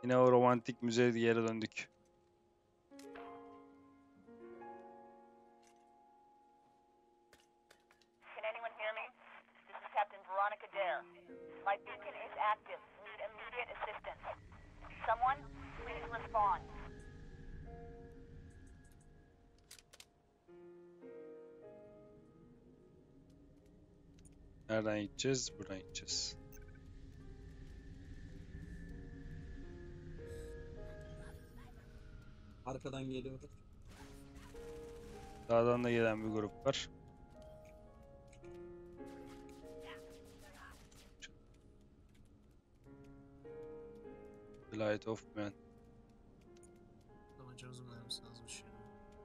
Yine o romantik müzeye geri döndük. Can anyone hear me? This is Captain Veronica Dare. My beacon is active. Need immediate assistance. Someone, please respond. Nereden gideceğiz? Buradan gideceğiz. Arkadan geliyor. Sağdan da gelen bir grup var. The Light of Man. Amacımızın mermisi azmış ya.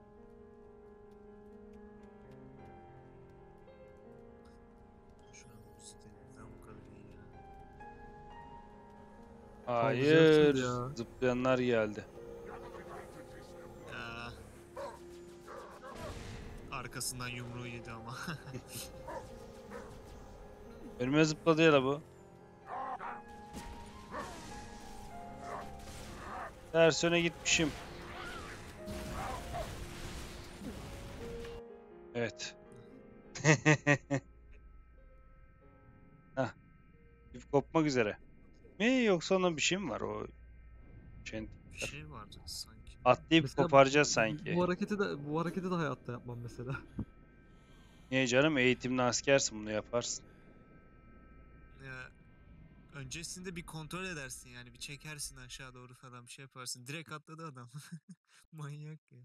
Şu an bu sitelerden bu kadar iyi ya. Hayır. ya. Zıplayanlar geldi. Ya. Arkasından yumruğu yedi ama. Önüme zıpladı ya da bu. Ters yöne gitmişim. Evet. Hah. İp kopmak üzere. Mi yoksa ona bir şey mi var o Bir şey vardı sanki. atlayıp Mesela koparacağız sanki. Bu hareketi de hayatta yapmam mesela. Niye canım, eğitimli askersin, bunu yaparsın. Ya, öncesinde bir kontrol edersin yani. Bir çekersin aşağı doğru falan bir şey yaparsın. Direkt atladı adam. Manyak ya.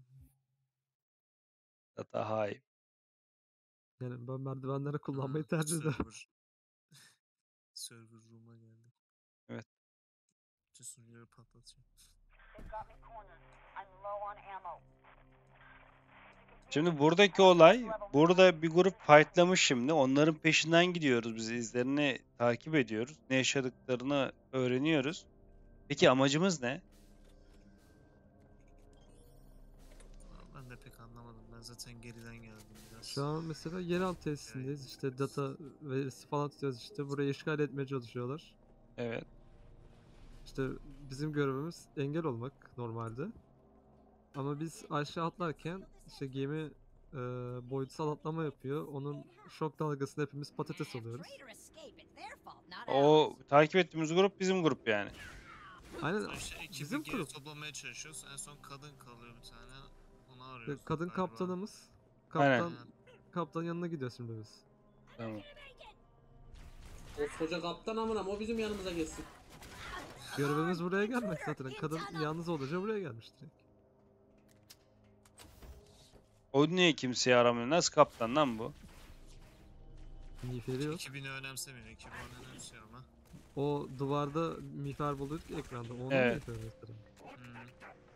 Daha iyi. Yani ben merdivenleri kullanmayı tercih ederim. Server room'a geldik. Evet. Bütün sunucuları patlatacağım. They've got me cornered. I'm low on ammo. Şimdi buradaki olay, burada bir grup fightlamış şimdi. Onların peşinden gidiyoruz biz, izlerini takip ediyoruz. Ne yaşadıklarını öğreniyoruz. Peki amacımız ne? Ben de pek anlamadım. Ben zaten geriden geldim biraz. Şu an mesela yeraltı tesisindeyiz. İşte data verisi falan tutuyoruz işte. Burayı işgal etmeye çalışıyorlar. Evet. İşte bizim görevimiz engel olmak normalde. Ama biz aşağı atlarken işte gemi boyutsal atlama yapıyor. Onun şok dalgasını hepimiz patates oluyoruz. O takip ettiğimiz grup bizim grup yani. Aynen Sonra işte ekibi bizim geri grup. toplamaya çalışıyoruz. En son kadın kalıyor bir tane. Onu arıyoruz. Kadın galiba. kaptanımız. Aynen. Kaptan yanına gidiyoruz şimdi biz. Tamam. Koskoca kaptan amına o bizim yanımıza geçsin. Görevimiz buraya gelmek zaten. Kadın yalnız olunca buraya gelmiş direkt. O niye kimseyi aramıyor? Nasıl kaptan lan bu? Miğferi yok. Ekibini önemsemiyor. Ekibi onu önemsiyor ama. O duvarda miğfer buluyorduk ya ekranda. Onu Evet. miğfer mesela. Hmm.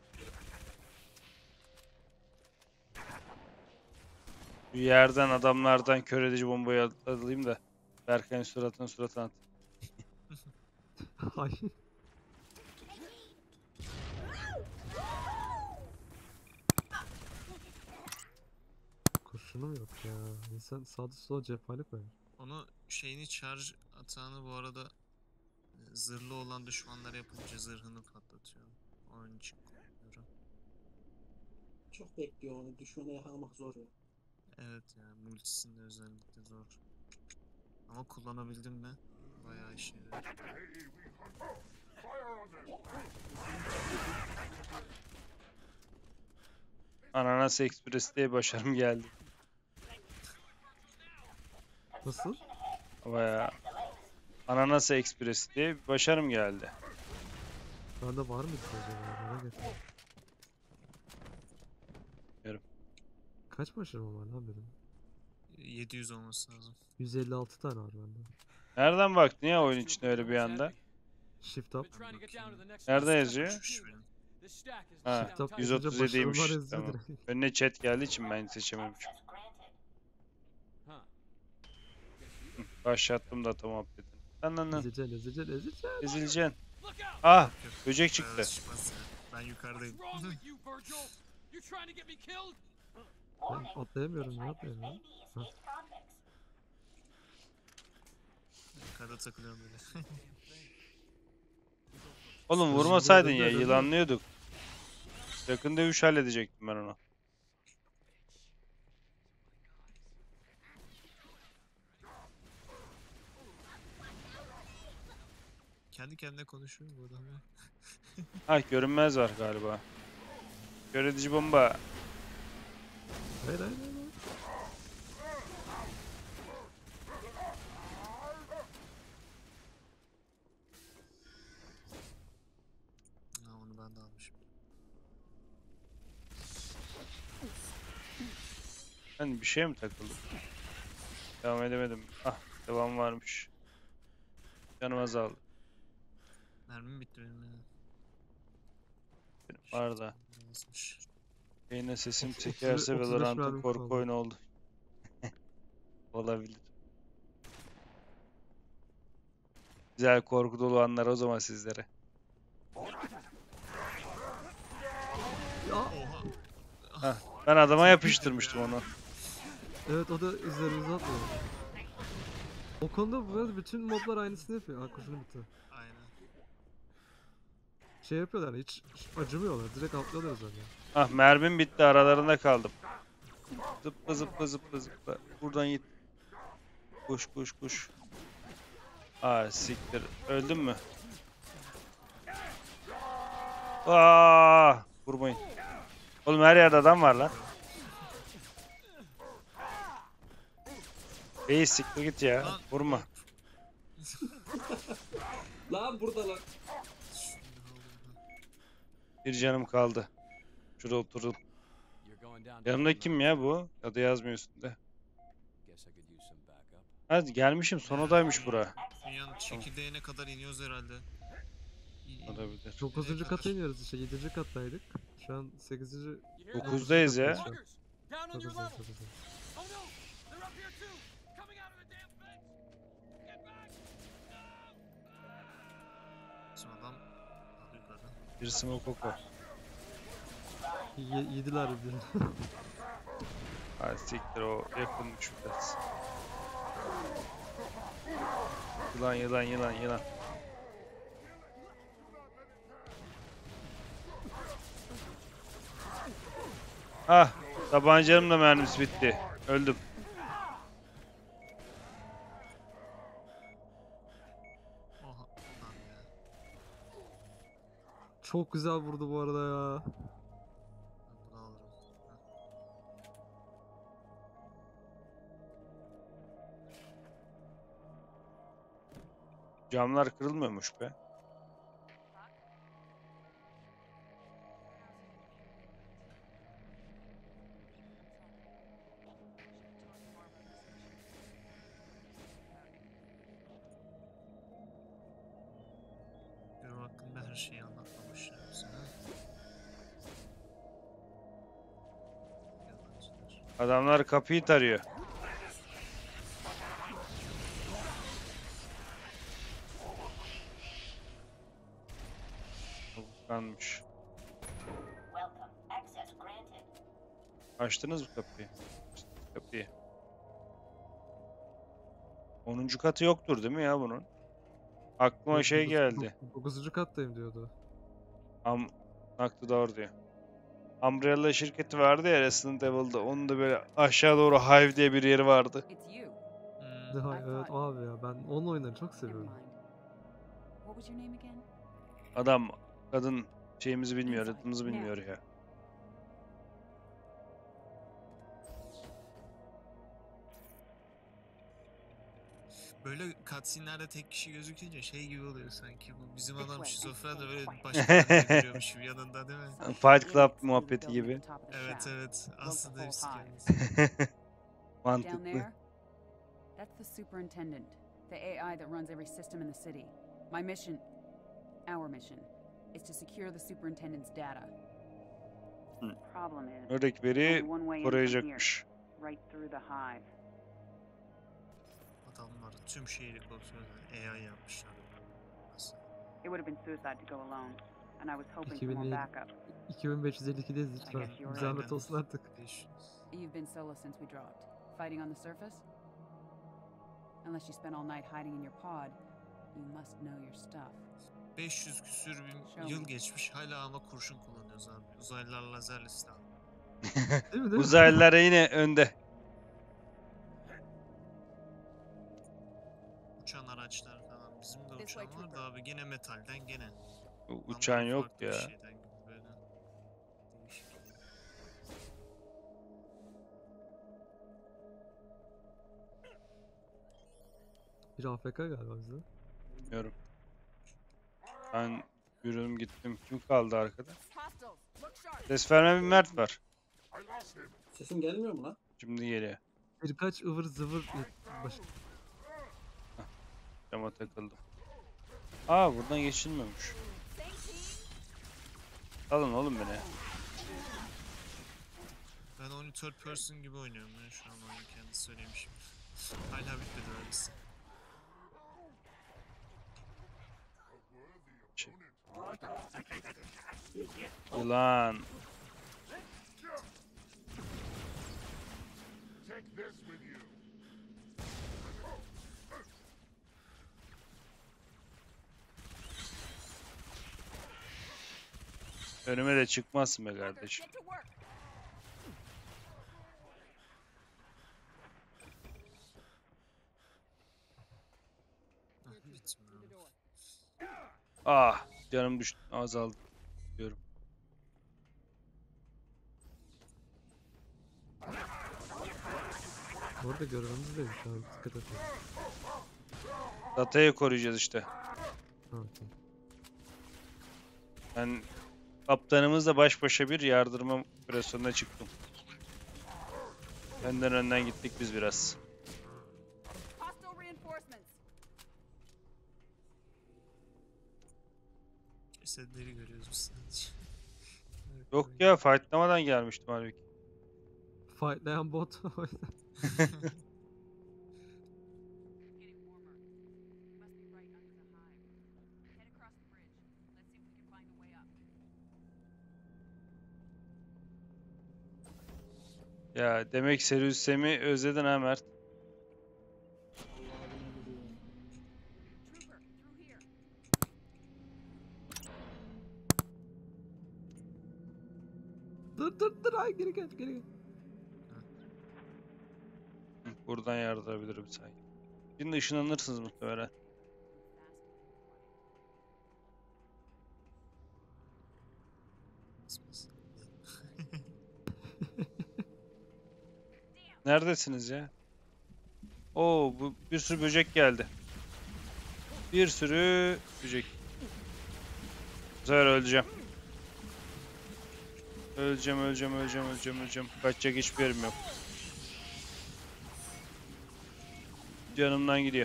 Bir yerden adamlardan kör edici bombayı alayım da Berkay'ın suratına at. Hay. Kurşunum yok ya. İnsan sağda sola cephane koyar. Onu şeyini charge atağını bu arada zırhlı olan düşmanlar yapınca zırhını patlatıyor. Onun için kullanıyorum. Çok bekliyor onu. Düşmanı yakalamak zor ya. Evet yani multisinde özellikle zor. Ama kullanabildim mi? Bayağı işe yarıyor. Ananas Express diye başarım geldi. Nasıl? Bayağı Ananas Express diye bir başarım geldi. Bende var mıydı acaba? Merak ettim. Bilmiyorum. Kaç başarım var lan benim? 700 olması lazım. 156 tane var bende. Nereden baktın ya oyun için öyle bir anda? Shift up. Nerede yazıyor? Düşmüş benim. Ha, Shift up yapınca 137'ymiş. başarımlar yazıyor Tamam. direkt. Önüne chat geldiği için ben seçememişim. Başlattım da tamam dedim. Lan. Ezeceksin. Ezileceksin. Ah! Yok. Böcek çıktı. Bayağı çıkmaz ya. Ben yukarıdayım. Ben atlayamıyorum ne yapayım ya? Yukarıda takılıyorum böyle. Oğlum Sonra vurmasaydın döndü, ya, döndü. yılanlıyorduk. Yakın dövüş halledecektim ben onu. kendi kendine konuşuyor bu adam ya. Ha, görünmez var galiba. Kör edici bomba. Hayır hayır hayır. Ha, onu ben de almışım. Ben bir şeye mi takıldım? Devam edemedim. Ah, devam varmış. Canım azaldı. Mermim bitti benim ya. Benim var da. Basmış. Yine sesim 35 çekerse Valorant'ın mermim korku kaldı. oyunu oldu. Olabilir. Güzel korku dolu anlar o zaman sizlere. Ya, Oha. Hah, ben adama yapıştırmıştım onu. evet o da üzerimize atlıyor. O konuda bu arada bütün modlar aynısını yapıyor. Ha kurşunu bitti. Aynen. Şey yapıyorlar hiç acımıyorlar. Direkt atlıyorlar zaten. Ah, mermim bitti, aralarında kaldım. Zıpla zıpla zıpla zıpla. Buradan git. Koş koş koş. Aa, siktir. Öldün mü? Aa, vurmayın. Oğlum her yerde adam var lan. İyi, siktir git ya. Lan. Vurma. Lan burada lan. Bir canım kaldı. Şurada oturun. Yanımda kim ya bu? Adı yazmıyor üstünde. Hadi gelmişim, son odaymış bura. Dünyanın çekirdeğine kadar iniyoruz herhalde. Olabilir. 9. kata iniyoruz işte. 7. kattaydık. Şu an 8. 9'dayız ya. Çok güzel, çok güzel. Bizim adam daha yukarıda. Bir smokoko. Yediler bir. Hadi siktir, o yakınmış biraz. Yılan yılan yılan yılan. Ah, tabancanın da mermisi bitti. Öldüm. Oha. Lan ya. Çok güzel vurdu bu arada ya. Ben bunu alırım. Heh. Camlar kırılmıyormuş be. Görev hakkında her şeyi anlatmamışlar bize. Ha? Yalancılar. Adamlar kapıyı tarıyor. Kanmış. Welcome. Access granted. Açtınız mı kapıyı? Açtınız kapıyı. 10. katı yoktur değil mi ya bunun? Aklıma şey geldi. 9. kattayım diyordu. Knock the door diyor. Umbrella şirketi vardı ya Resident Evil'da. Onun da böyle aşağı doğru Hive diye bir yeri vardı. It's you. Hmm. Evet abi ya ben onun oyunlarını çok Never seviyorum. mind. What was your name again? Adam, kadın şeyimizi bilmiyor, adımızı bilmiyor ya. Böyle cutscene'lerde tek kişi gözükünce şey gibi oluyor sanki. Bu bizim This adam way, şizofren de and böyle stay quiet. başka bir görüyormuş gibi yanında değil mi? Fight Club Idiots muhabbeti through the building gibi. at the top of the Evet shaft. evet. Broke the Aslında whole hepsi hive. kendisi. Down Mantıklı. there, that's the superintendent, the AI that runs every system in the city. My mission, our mission, is to secure the superintendent's data. Problem is, Oradaki veri only one way in from here, koruyacakmış. right through the hive. Adamlar tüm şehri kontrol eden AI yapmışlar. Nasıl? It would have been suicide to go alone, and I was hoping for 2000 more değil. backup. 2552'deyiz lütfen. guess you're Bir zahmet right. olsun artık. 500. You've been solo since we dropped, fighting on the surface? Unless you spent all night hiding in your pod, you must know your stuff. 500 küsür bin yıl geçmiş hala ama kurşun kullanıyoruz abi. Uzaylılar lazerle silah. Değil mi? Uzaylılar yine önde. Uçan araçlar falan. Bizim de This way, uçan var da abi gene metalden gene. Uçağın Ama yok farklı bir ya. şeyden gibi böyle. Değişik. Bir AFK galiba bizde. Bilmiyorum. Ben yürüdüm gittim. Kim kaldı arkada? Hostiles, look sharp. Ses verme bir Mert var. Sesim gelmiyor mu lan? Şimdi geliyor. Birkaç ıvır zıvır Cama takıldım. Aa buradan geçilmiyormuş. Alın oğlum beni. Ben onu third person gibi oynuyorum ya şu an oyunu kendisi söylemişim. Hala bitmedi öylesi. Ulan. Önüme de çıkmazsın be kardeşim. Get to work. Ah, bitmiyor. Ah canım düştü azaldı diyorum. Bu arada görevimiz de şu an dikkat edin. Datayı koruyacağız işte. Ha, okey. Ben kaptanımızla baş başa bir yardırma operasyonuna çıktım. Önden gittik biz biraz. Hostile reinforcements. Cesetleri görüyoruz biz sadece. Yok ya fightlamadan gelmiştim halbuki. Fightlayan bot. Getting warmer. Must be right under the hive. Head across the bridge. Let's see if we can find a way up. Ya demek Serüssem'i özledin ha Mert. Trooper, through here. dur ay geri gel geri gel. Hı, buradan yardırabilirim sanki. Şimdi ışınlanırsınız muhtemelen. Neredesiniz ya? Oo bu bir sürü böcek geldi. Bir sürü böcek. Bu sefer öleceğim. Öleceğim. Kaçacak hiçbir yerim yok. Canımdan gidiyor.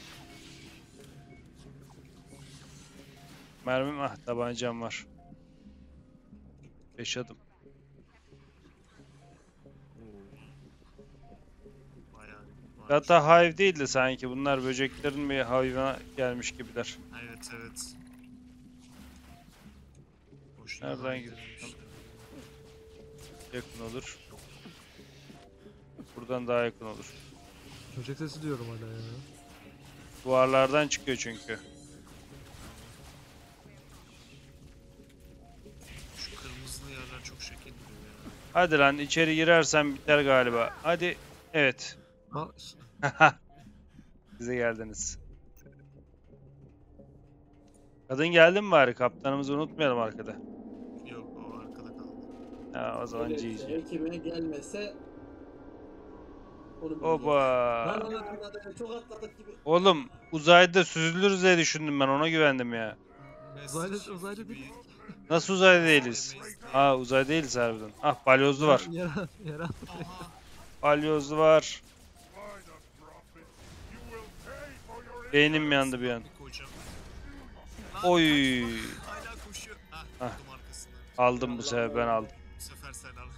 Mermim tabancam var. Yaşadım. Bayağı varmış. Data hive değildi sanki. Bunlar böceklerin bir hive'ına gelmiş gibiler. Evet evet. Nereden hive gidiyorsun? demişler. Yakın olur. Buradan daha yakın olur. Çocuk sesi diyorum hala ya. Duvarlardan çıkıyor çünkü. Şu kırmızılı yerler çok şekil duruyor ya. Hadi lan içeri girersen biter galiba. Hadi. Evet. Ha, Size geldiniz. Kadın geldi mi bari? Kaptanımızı unutmayalım arkada. Yok o arkada kaldı. Ha, o zaman Evet, GG. ekime gelmese onu bileceğiz. Oba. Lan adamı çok atladık gibi. Oğlum uzayda süzülürüz diye düşündüm ben. Ona güvendim ya. uzaylı gibi değil. Nasıl uzayda değiliz? Aa uzay değiliz harbiden. Ah balyozlu var. Yara. Aha. Balyozlu var. Beynim yandı bir an. Bir koyacağım. Oy. Hala koşuyor. Hah. Tuttum arkasından. Aldım bu sefer ben aldım. Bu sefer sen al.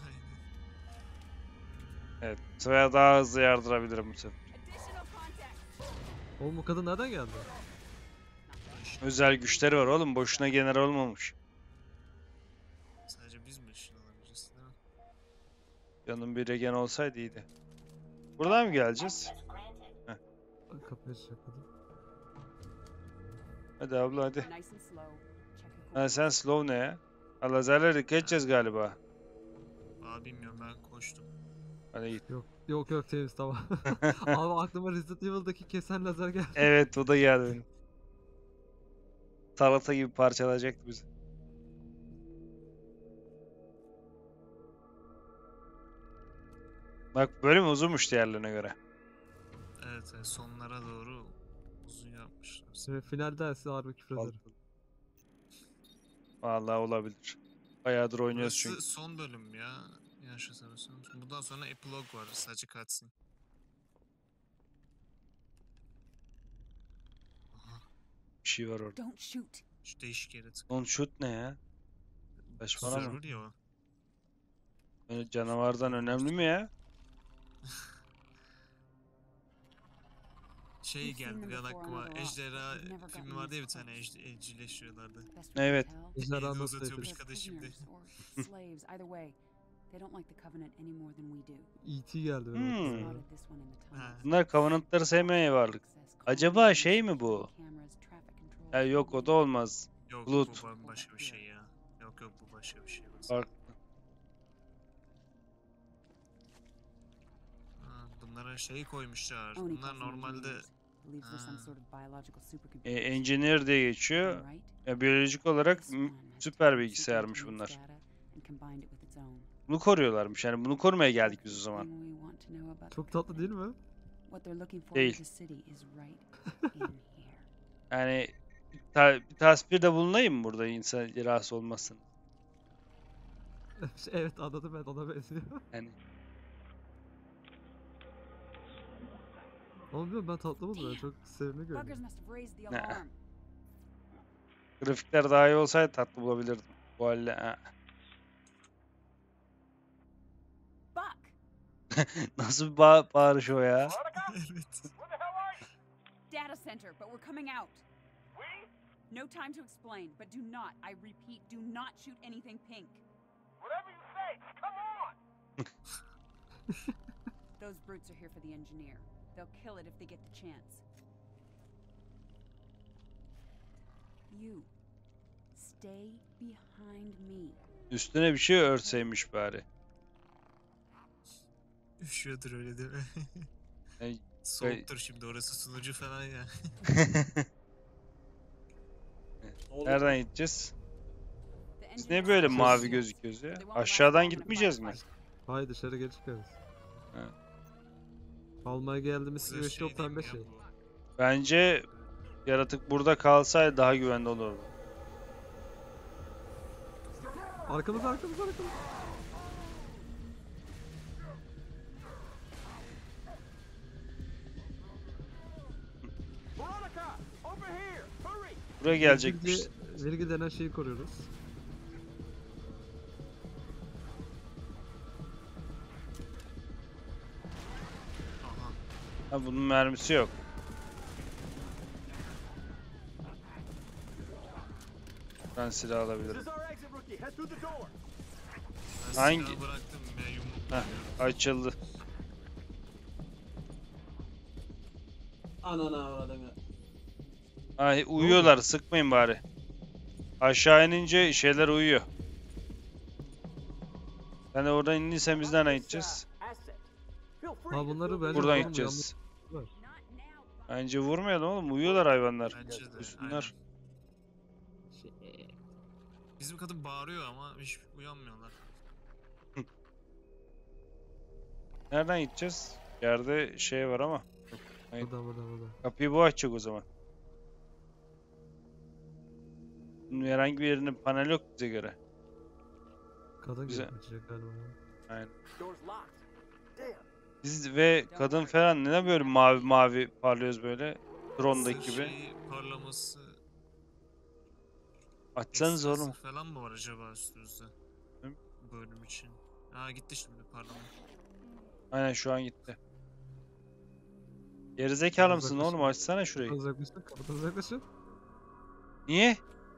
Evet. Bu sefer daha hızlı yardırabilirim bu sefer. Additional contact. Oğlum bu kadın nereden geldi? Özel güçleri var oğlum. Boşuna general olmamış. Sadece biz mi ışın alabiliriz değil mi? Yanım bir regen olsaydı iyiydi. Buradan mı geleceğiz? Kapıyı çakadım. Hadi abla hadi. Nice and slow. Check your Ha, sen slow ne ya? Ha, lazerlere dikkat edeceğiz galiba. Aa bilmiyorum ben koştum. Hadi git. Yok temiz tamam. Abi aklıma Resident Evil'daki kesen lazer geldi. Evet o da geldi benim. Salata gibi parçalayacaktı bizi. Bak bölüm uzunmuş diğerlerine göre. Evet, sonlara doğru uzun yapmışlar. Şimdi final dersi harbi küfür ederim. Vallahi olabilir. Bayağıdır oynuyoruz Burası çünkü. son bölüm ya. Yanlış hatırlamıyorsam. Bundan sonra epilogue var. Sadece cutscene. Aha. Bir şey var orada. Don't shoot. Şu değişik yere tık. On shoot ne ya? Saçmalama. Server ya o. Böyle canavardan önemli mi ya? Şey We've seen geldi them bir an before on aklıma. other lots, Ejderha but we've never filmi gotten vardı ya bir this tane close. evcilleştiriyorlardı. Best we can Evet. tell, Ejderha Elini nasıl uzatıyormuş yapıyor? they're kadın şimdi. prisoners or slaves, either way. They don't like the Covenant any more than we do. E.T. geldi benim aklıma. Hmm. Spotted this one in the Ha. tunnels. Bunlar Covenant'ları sevmeyen varlık. Access Acaba comms, şey mi bu? cameras, traffic control, Ya yok o da olmaz. Yok Bulut. bu başka bir şey ya. Yok bu başka bir şey. Farklı. Ha, bunlara şey koymuşlar. Oni Bunlar calls them normalde engineers. Believes they're some Ha. sort of biological supercomputer. Engineer diye geçiyor. Am I right? Ya, biyolojik olarak This one has süper taken the bilgisayarmış superintendent's bunlar. data and combined it with its own. Bunu koruyorlarmış. Yani bunu korumaya geldik biz o zaman. Everything we want to know about the Çok tatlı değil Covenant. mi? What they're looking for Değil. in the city is right in here. Yani bir tasvirde bulunayım mı burada insan rahatsız olmasın? Evet anladım ben ona benziyor. Yani Ama bilmiyorum ben tatlı buldum ya çok sevimli Buggers görünüyor. must have raised the Nah. alarm. grafikler daha iyi olsaydı tatlı bulabilirdim. Bu halde Buck! nasıl bir bağırış o ya? evet. Data center, but we're coming out. No time to explain, but do not, I repeat, do not shoot anything pink. Whatever you say, come on! Those brutes are here for the engineer. They'll kill it if they get the chance. You, stay behind me. Üstüne bir şey örtseymiş bari. Üşüyordur öyle değil mi? Ey, Soğuktur şimdi orası sunucu falan ya. Oğlum, Nereden gideceğiz? The Biz engineer niye böyle says mavi shields. gözüküyoruz ya? They won't last Aşağıdan long in a gitmeyeceğiz mi? firefight. Hayır dışarı geri çıkarız. Ha. Almaya geldiğimiz Size güneş yok diyeyim pembe ya şey. bu. Bence yaratık burada kalsaydı daha güvenli olurdu. Arkamız. Veronica, over here! Hurry! Buraya gelecekmiş. Virgil denen şeyi koruyoruz. Aha. Ha, bunun mermisi yok. Ben silah This alabilirim. is our exit, rookie. Head through the door. Ben Hangi- silahı bıraktım ya yumruk. Heh, açıldı. Anana avradını. Ay uyuyorlar, sıkmayın bari. Aşağı inince şeyler uyuyor. Sen de oradan indiysen biz nereden gideceğiz? Asset. Feel free Ha to bunları fill bence the- Buradan vuralım, gideceğiz. Not now. Bence vurmayalım oğlum, uyuyorlar hayvanlar. Bence de. Üstünler. Aynen. Bizim kadın bağırıyor ama hiç uyanmıyorlar. Nereden gideceğiz? Yerde şey var ama. Burada. Kapıyı bu açacak o zaman. Bunun herhangi bir yerinin paneli yok bize göre. Kadın Güzel. gelip açacak galiba. Aynen. Door's locked. Damn. Biz ve kadın falan neden böyle mavi mavi parlıyoruz böyle? Drone'daki Sırf gibi. Şey, parlaması. Açsanız ekstra oğlum. sır falan mı var acaba üstünüzde? Hı? Bu bölüm için. Aa gitti şimdi parlama. Aynen şu an gitti. Gerizekalı mısın Uzaklaşın. oğlum? Açsana şurayı. Kapıdan uzaklaşın. Niye?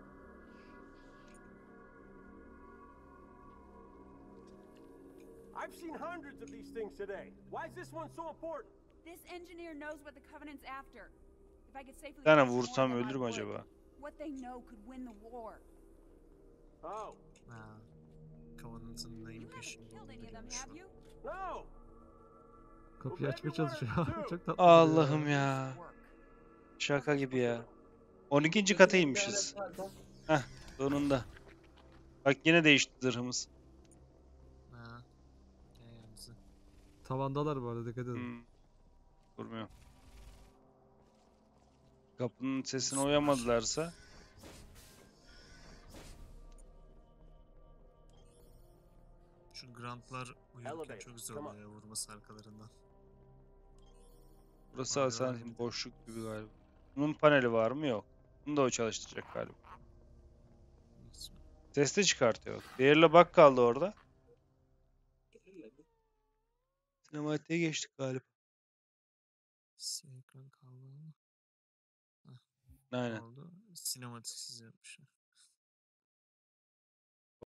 I've seen hundreds of these things today. Why is this one so important? This engineer knows what the Covenant's after. If I could safely Bir tane catch more of vursam them, I ölür mü would. acaba? What they know could win the war. Oh, Ha. Covenant'ın neyin You haven't peşinde killed olduğunu any of them, görmüş have şu an. you? no! Kapıyı Well, açmaya maybe one or çalışıyor. two. Çok tatlı Allah'ım duruyor ya. ya. Work. Şaka gibi ya. 12. Peki, kata bir inmişiz. tane zaten Heh, sonunda. Bak yine değişti zırhımız. Ha. Yalnız. Tavandalar bu arada, dikkat edin. Durmuyor. Kapının sesine uyamadılarsa Şu Grant'lar uyurken Elevate, çok zor come on. oluyor vurması arkalarından. burası Vay Hasan vay. boşluk gibi galiba. Bunun paneli var mı? Yok. Bunu da o çalıştıracak galiba. Neyse. Ses de çıkartıyor. Diğerle bak kaldı orada. belirledi. Sinematiğe geçtik galiba. Ekran kaldı ama. Ne Aynen. oldu? Sinematiksiz yapmışlar.